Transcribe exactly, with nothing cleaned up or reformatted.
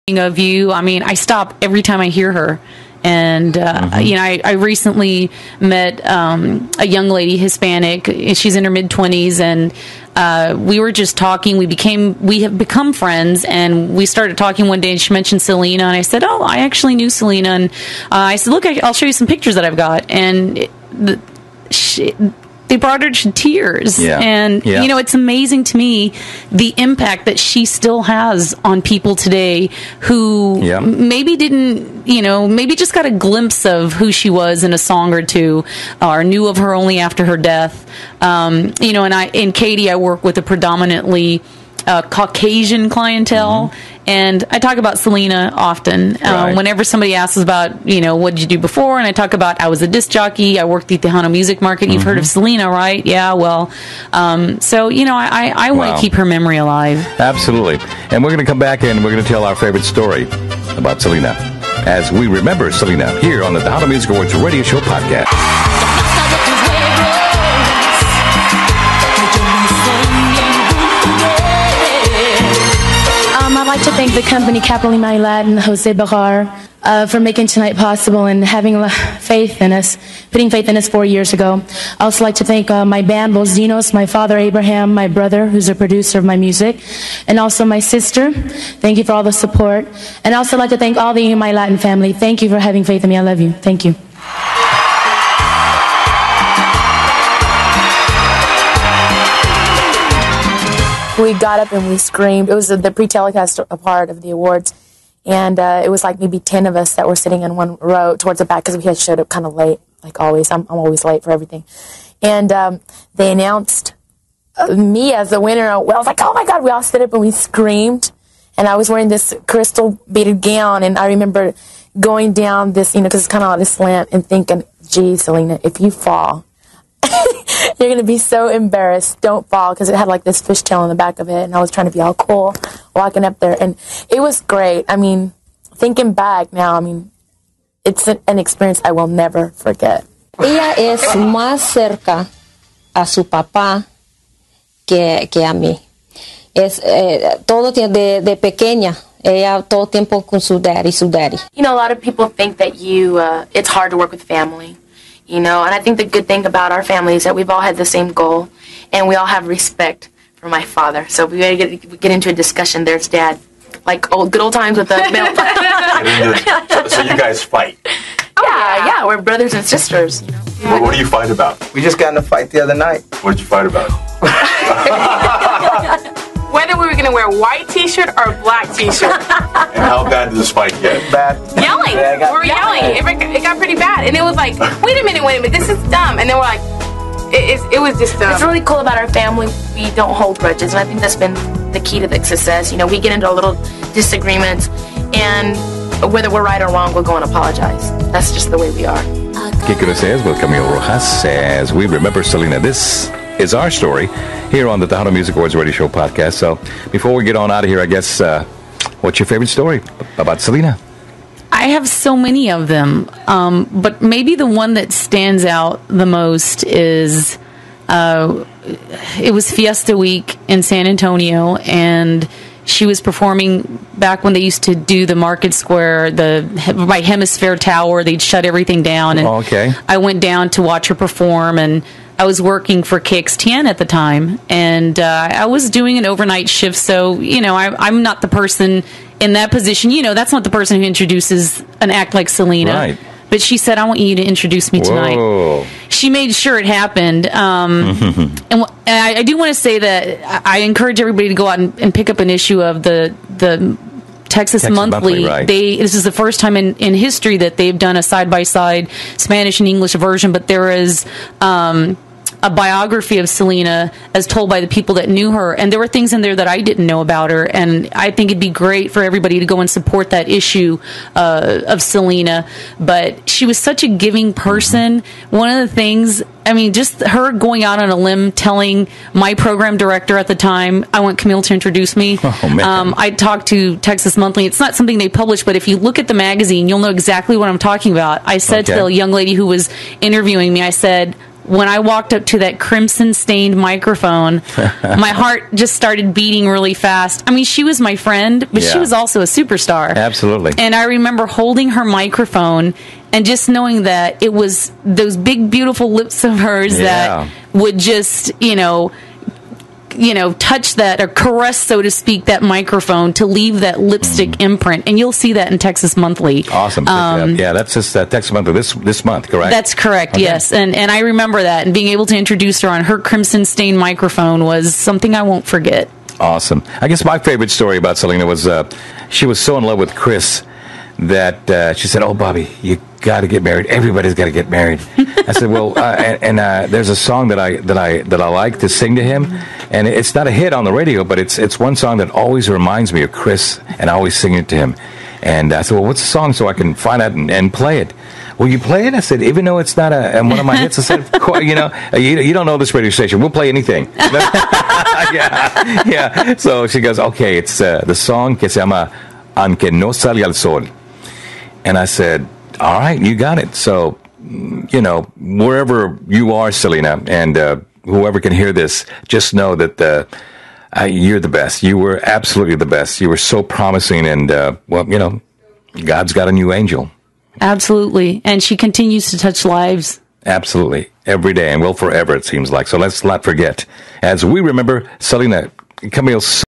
of you. I mean, I stop every time I hear her. And, uh, mm-hmm. you know, I, I recently met um, a young lady, Hispanic. She's in her mid-twenties, and uh, we were just talking. We became, we have become friends, and we started talking one day, and she mentioned Selena, and I said, oh, I actually knew Selena. And uh, I said, look, I, I'll show you some pictures that I've got. And it, the, she... they brought her to tears. Yeah. And, yeah. you know, it's amazing to me the impact that she still has on people today who yeah. maybe didn't, you know, maybe just got a glimpse of who she was in a song or two, or knew of her only after her death. Um, you know, and I, in Katy, I work with a predominantly uh, Caucasian clientele. Mm-hmm. And I talk about Selena often. Right. Um, whenever somebody asks about, you know, what did you do before? And I talk about, I was a disc jockey. I worked at the Tejano Music Market. You've mm-hmm. heard of Selena, right? Yeah, well, um, so, you know, I, I, I wow. want to keep her memory alive. Absolutely. And we're going to come back and we're going to tell our favorite story about Selena as we remember Selena here on the Tejano Music Awards Radio Show podcast. I'd like to thank the company Capital Mailad and Jose Bahar uh, for making tonight possible and having faith in us, putting faith in us four years ago. I also like to thank uh, my band, Los Dinos, my father, Abraham, my brother, who's a producer of my music, and also my sister. Thank you for all the support. And I also like to thank all the My Latin family. Thank you for having faith in me. I love you. Thank you. We got up and we screamed. It was the pre-telecast part of the awards, and uh, it was like maybe ten of us that were sitting in one row towards the back because we had showed up kind of late, like always. I'm, I'm always late for everything. And um, they announced uh, me as the winner. Well, I was like, oh my God, we all stood up and we screamed. And I was wearing this crystal beaded gown, and I remember going down this, you know, because it's kind of on a slant, and thinking, gee, Selena, if you fall, you're going to be so embarrassed. Don't fall, because it had like this fishtail on the back of it, and I was trying to be all cool walking up there, and it was great. I mean, thinking back now, I mean, it's an, an experience I will never forget. Ella es más cerca a su papá que, que a mí. Es eh, todo de, de pequeña. Ella todo tiempo con su daddy, su daddy. You know, a lot of people think that you, uh, it's hard to work with family. You know, and I think the good thing about our family is that we've all had the same goal, and we all have respect for my father. So if we get, get into a discussion, there's Dad, like old good old times with the male. so, so you guys fight? Oh, yeah, yeah, we're brothers and sisters. You know? What, what do you fight about? We just got in a fight the other night. What did you fight about? Whether we were going to wear white t-shirt or black t-shirt. And how bad did this fight get? Bad. Yelling. Yeah, we were yelling. It, it got pretty bad. And it was like, wait a minute, wait a minute, this is dumb. And then we're like, it, it, it was just dumb. What's really cool about our family, we don't hold grudges. And I think that's been the key to the success. You know, we get into a little disagreements, and whether we're right or wrong, we'll go and apologize. That's just the way we are. ¿Qué crees with Camilo Rojas as we remember Selena? This is our story here on the Tejano Music Awards Radio Show podcast. So before we get on out of here, I guess, uh, what's your favorite story about Selena? I have so many of them, um, but maybe the one that stands out the most is uh, it was Fiesta Week in San Antonio, and she was performing back when they used to do the Market Square, the by Hemisphere Tower. They'd shut everything down, and oh, okay. I went down to watch her perform, and I was working for K X T N at the time, and uh, I was doing an overnight shift, so, you know, I, I'm not the person in that position. You know, that's not the person who introduces an act like Selena. Right. But she said, I want you to introduce me tonight. Whoa. She made sure it happened. Um, and, and I, I do want to say that I encourage everybody to go out and, and pick up an issue of the the Texas, Texas Monthly. Monthly, right. They this is the first time in, in history that they've done a side by side Spanish and English version. But there is um, a biography of Selena as told by the people that knew her, and there were things in there that I didn't know about her, and I think it'd be great for everybody to go and support that issue uh, of Selena. But she was such a giving person. One of the things, I mean, just her going out on a limb telling my program director at the time, I want Camille to introduce me. Oh, man. Um, I talked to Texas Monthly. It's not something they publish, but if you look at the magazine, you'll know exactly what I'm talking about. I said Okay. to the young lady who was interviewing me, I said, when I walked up to that crimson stained microphone, my heart just started beating really fast. I mean, she was my friend, but Yeah. she was also a superstar. Absolutely. And I remember holding her microphone and just knowing that it was those big, beautiful lips of hers Yeah. that would just, you know, you know, touch that or caress, so to speak, that microphone to leave that lipstick Mm. imprint. And you'll see that in Texas Monthly. Awesome. Pick it up. Um, Yeah, that's just uh, Texas month of this this month, correct? That's correct, Okay. yes. And and I remember that. And being able to introduce her on her crimson stained microphone was something I won't forget. Awesome. I guess my favorite story about Selena was uh, she was so in love with Chris that uh, she said, "Oh, Bobby, you got to get married. Everybody's got to get married." I said, "Well," uh, and, and uh, there's a song that I that I that I like to sing to him, and it's not a hit on the radio, but it's it's one song that always reminds me of Chris, and I always sing it to him. And I said, "Well, what's the song so I can find out and, and play it?" "Will you play it?" I said, "Even though it's not a, one of my hits." I said, "Of course, you know, you, you don't know this radio station. We'll play anything." yeah, yeah. So she goes, "Okay, it's uh, the song que se llama Aunque no salga el sol." And I said, "All right, you got it." So, you know, wherever you are, Selena, and uh, whoever can hear this, just know that uh, uh, you're the best. You were absolutely the best. You were so promising, and uh, well, you know, God's got a new angel. Absolutely. And she continues to touch lives. Absolutely. Every day, and will forever, it seems like. So let's not forget. As we remember Selena Camille